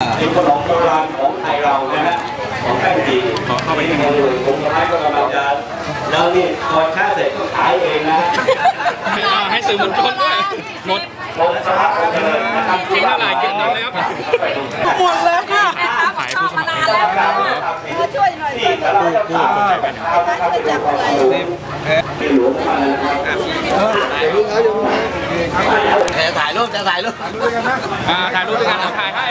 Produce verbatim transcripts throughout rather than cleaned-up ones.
เป็นขนมโบราณของไทยเรานะฮะของแป้งจีขอเข้าไปที่มือผมกำลังก็กำลังจะแล้วนี่พอช้าเสร็จก็ขายเองนะให้สื่อมวลชนด้วยหมดหมดสภาพเจริญนะครับทิ้งเท่าไหร่เก็บน้ำเลยครับหมดแล้วค่ะชอบมานานแล้วค่ะช่วยหน่อยช่วยหน่อยช่วยจับเลยถ่ายรูปจะถ่ายรูปอ่าถ่ายรูปด้วยกันถ่ายให้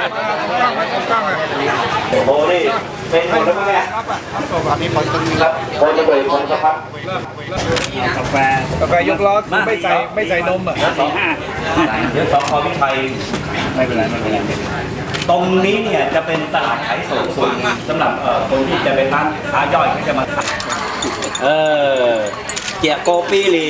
โอ้นี่เป็นหมดแล้วมั้งเนี่ยอันนี้คนต้องมีครับคนจะเปิดคนสักพักกาแฟกาแฟยกล้อไม่ใส่ไม่ใส่นมอ่ะสองห้าเดี๋ยวสองคอพิไทยไม่เป็นไรไม่เป็นไรตรงนี้เนี่ยจะเป็นตลาดขายส่งส่วนสำหรับคนที่จะเป็นร้านค้าย่อยที่จะมาเออเกียร์โกปีลี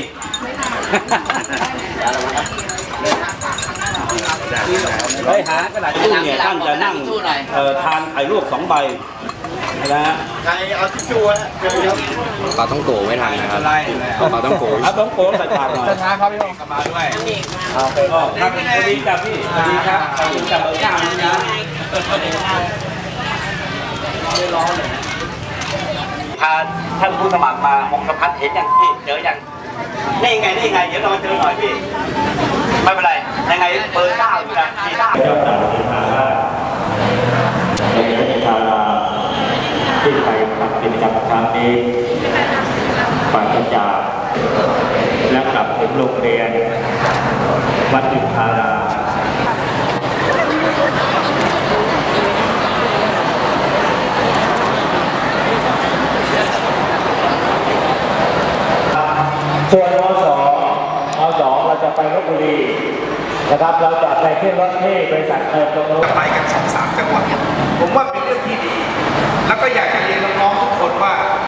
เฮ้ยหากระดาษชู่เนี่ยท่านจะนั่งทานไข่ลวกสองใบนะฮะใครเอาทิชชู่ฮะปลาต้องโกไม่ทันนะครับปลาต้องโกปลาต้องโกใส่ปากหน่อยช้าครับพี่โอกลับมาด้วยเอาไปก็ครับสวัสดีครับพี่สวัสดีครับสวัสดีครับเออข้ามนะพาท่านผู้สมัครมาหงสะพัดเห็นยังพี่เจอยังนี่ไงนี่ไงเดี๋ยวเรามาเจอหน่อยพี่ไม่เป็นไรยังไงเบอร์เก้าอยู่นะที่เก้าเจ้าตาสินค้าในกิจการที่ไปทำกิจกรรมครั้งนี้ปราศจากและกลับถึงโรงเรียนวัดอินทารามส่วนม.สอง ม.สอง เราจะไปลพบุรีนะครับเราจะไปขึ้นรถที่บริษัทเติมตรงนู้นไปกัน